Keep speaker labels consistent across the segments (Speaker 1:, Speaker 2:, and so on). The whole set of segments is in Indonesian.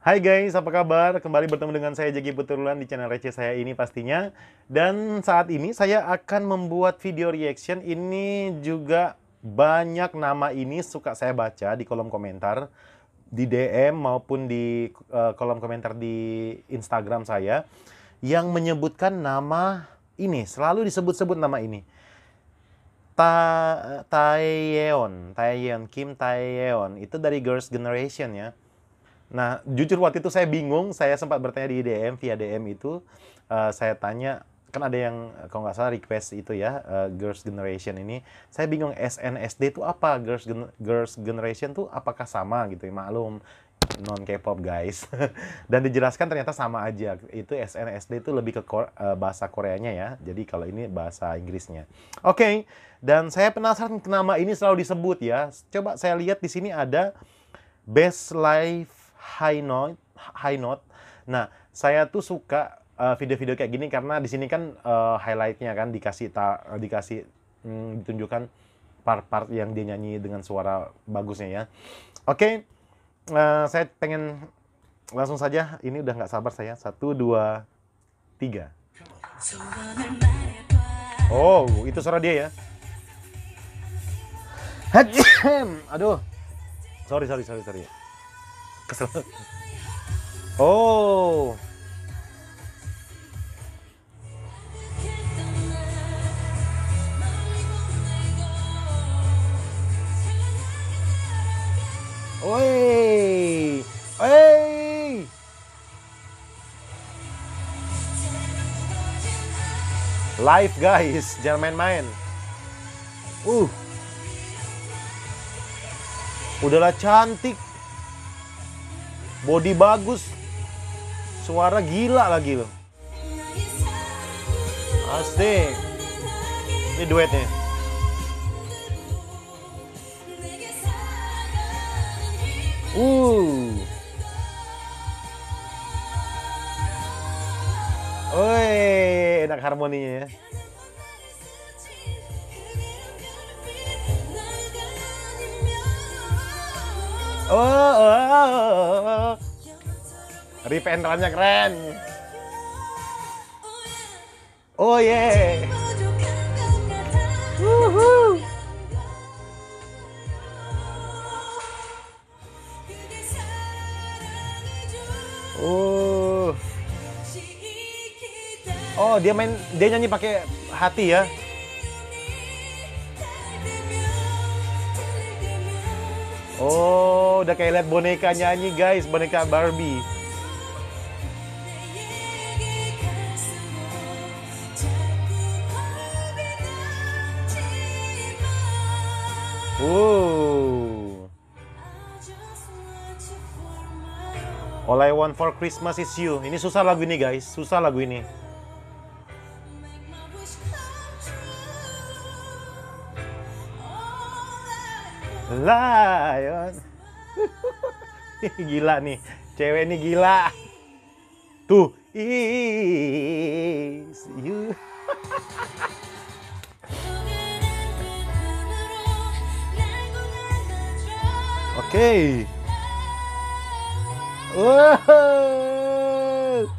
Speaker 1: Hai guys, apa kabar? Kembali bertemu dengan saya Jeki Puturulan di channel receh saya ini pastinya. Dan saat ini saya akan membuat video reaction. Ini juga banyak nama ini suka saya baca di kolom komentar, di DM maupun di kolom komentar di Instagram saya, yang menyebutkan nama ini, selalu disebut-sebut nama ini. Taeyeon, Kim Taeyeon, itu dari Girls' Generation ya. Nah, jujur waktu itu saya bingung, saya sempat bertanya di DM, via DM itu, saya tanya, kan ada yang, kalau nggak salah request itu ya, Girls' Generation ini, saya bingung SNSD itu apa, Girls' Generation tuh apakah sama gitu ya, maklum, non K-pop guys. Dan dijelaskan ternyata sama aja, itu SNSD itu lebih ke bahasa Koreanya ya, jadi kalau ini bahasa Inggrisnya. Oke, dan saya penasaran nama ini selalu disebut ya, coba saya lihat di sini ada Best Life High Note. Nah, saya tuh suka video-video kayak gini karena di sini kan highlightnya kan ditunjukkan part-part yang dia nyanyi dengan suara bagusnya ya. Oke, saya pengen langsung saja. Ini udah nggak sabar saya. 1, 2, 3. Oh, itu suara dia ya. Aduh, sorry. Kesel. Oh. Woi. Hey. Live guys, jangan main-main. Udahlah cantik. Body bagus. Suara gila lagi loh. Asik. Ini duetnya. Woi, enak harmoninya ya. Oh. Rip and run-nya keren. Oh yeah. Woohoo. Oh, dia nyanyi pakai hati ya. Oh, udah kayak lihat boneka nyanyi guys, boneka Barbie. All I Want for Christmas is You. Ini susah lagu ini guys, susah lagu ini. Lion. Gila nih, cewek ini gila. Tuh, is you. Oke. Wow.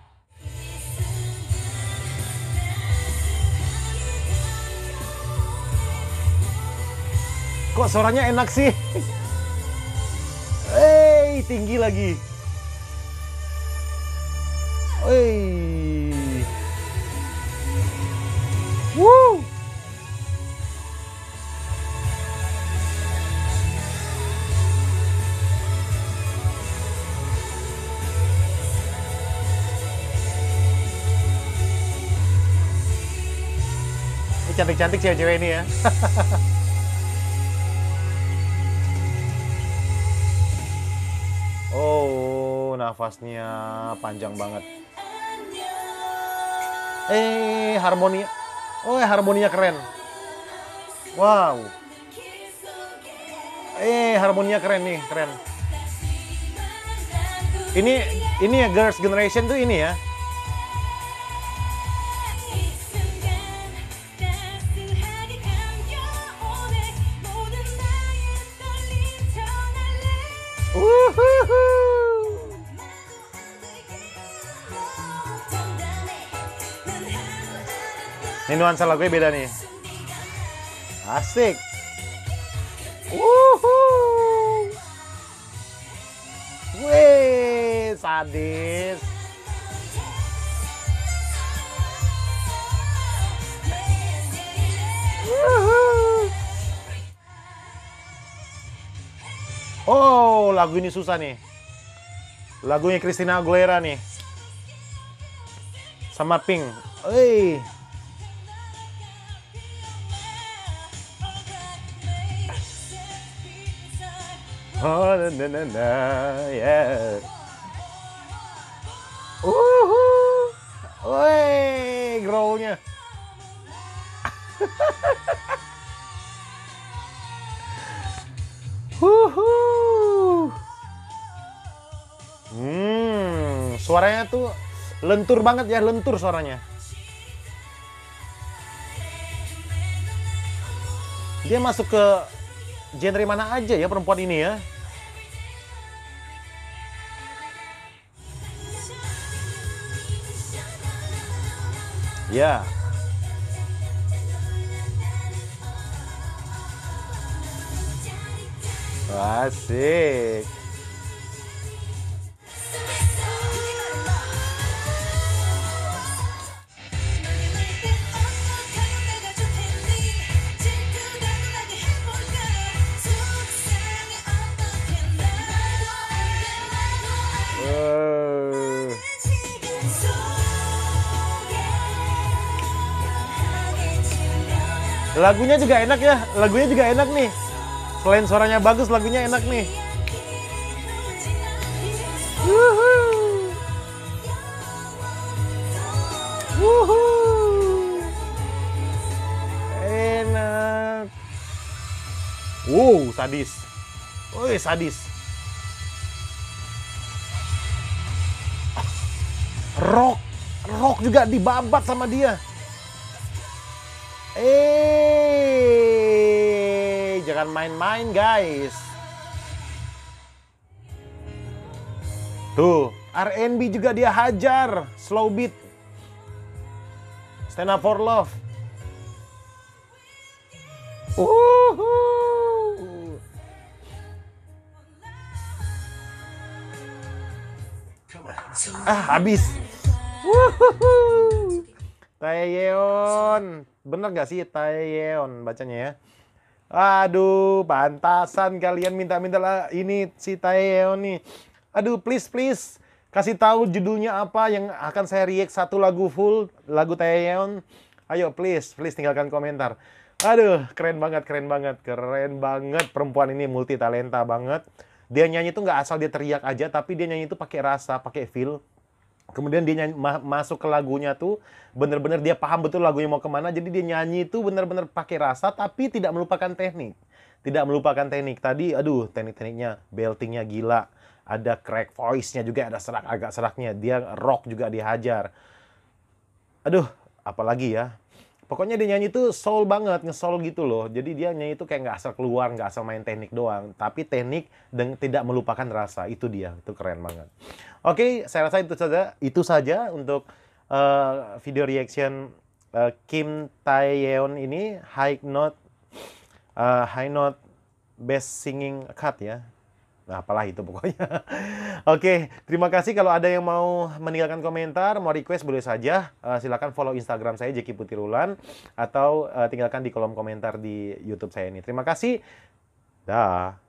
Speaker 1: Kok suaranya enak sih? Hey, tinggi lagi. Hey. Woo. Ini cantik-cantik cewek-cewek ini ya. Oh, nafasnya panjang banget. Harmoni. Oh, harmoninya keren. Wow. Harmoninya keren nih, keren. Ini ya Girls' Generation tuh ini ya. Ini nuansa lagunya beda nih. Asik. Wuhuu. Wih, sadis. Wuhuu. Oh, lagu ini susah nih. Lagunya Christina Aguilera nih. Sama Pink. Oh, yeah. Woi, growlnya. Suaranya tuh lentur banget ya, lentur suaranya. Dia masuk ke genre mana aja ya perempuan ini ya. Ya. Asik. Lagunya juga enak ya, lagunya juga enak nih. Selain suaranya bagus, lagunya enak nih. Wuhuu. Wuhuu. Enak. Wow, sadis. Woi, sadis. Rock juga dibabat sama dia. Jangan main-main guys. Tuh, R&B juga dia hajar. Slow beat. Stand Up For Love. Habis. Taeyeon. Bener gak sih Taeyeon bacanya ya? Aduh, pantasan kalian minta-minta lah ini si Taeyeon nih. Aduh, please kasih tahu judulnya apa yang akan saya react satu lagu full lagu Taeyeon. Ayo please tinggalkan komentar. Aduh, keren banget perempuan ini multi talenta banget. Dia nyanyi tuh nggak asal dia teriak aja, tapi dia nyanyi itu pakai rasa, pakai feel. Kemudian dia nyanyi, masuk ke lagunya tuh bener-bener dia paham betul lagunya mau kemana. Jadi dia nyanyi itu bener-bener pakai rasa tapi tidak melupakan teknik. Tadi aduh tekniknya beltingnya gila. Ada crack voice-nya juga, ada agak seraknya. Dia rock juga dihajar. Aduh, apalagi ya. Pokoknya dia nyanyi tuh soul banget, nge-soul gitu loh. Jadi dia nyanyi itu kayak nggak asal keluar, nggak asal main teknik doang. Tapi teknik dan tidak melupakan rasa. Itu dia, itu keren banget. Oke, saya rasa itu saja untuk video reaction Kim Taeyeon ini. High Note Best Singing Cut ya. Nah, apalah itu pokoknya. Oke, terima kasih. Kalau ada yang mau meninggalkan komentar, mau request boleh saja. Silakan follow Instagram saya Jeki Putirulan atau tinggalkan di kolom komentar di YouTube saya ini. Terima kasih. Dah.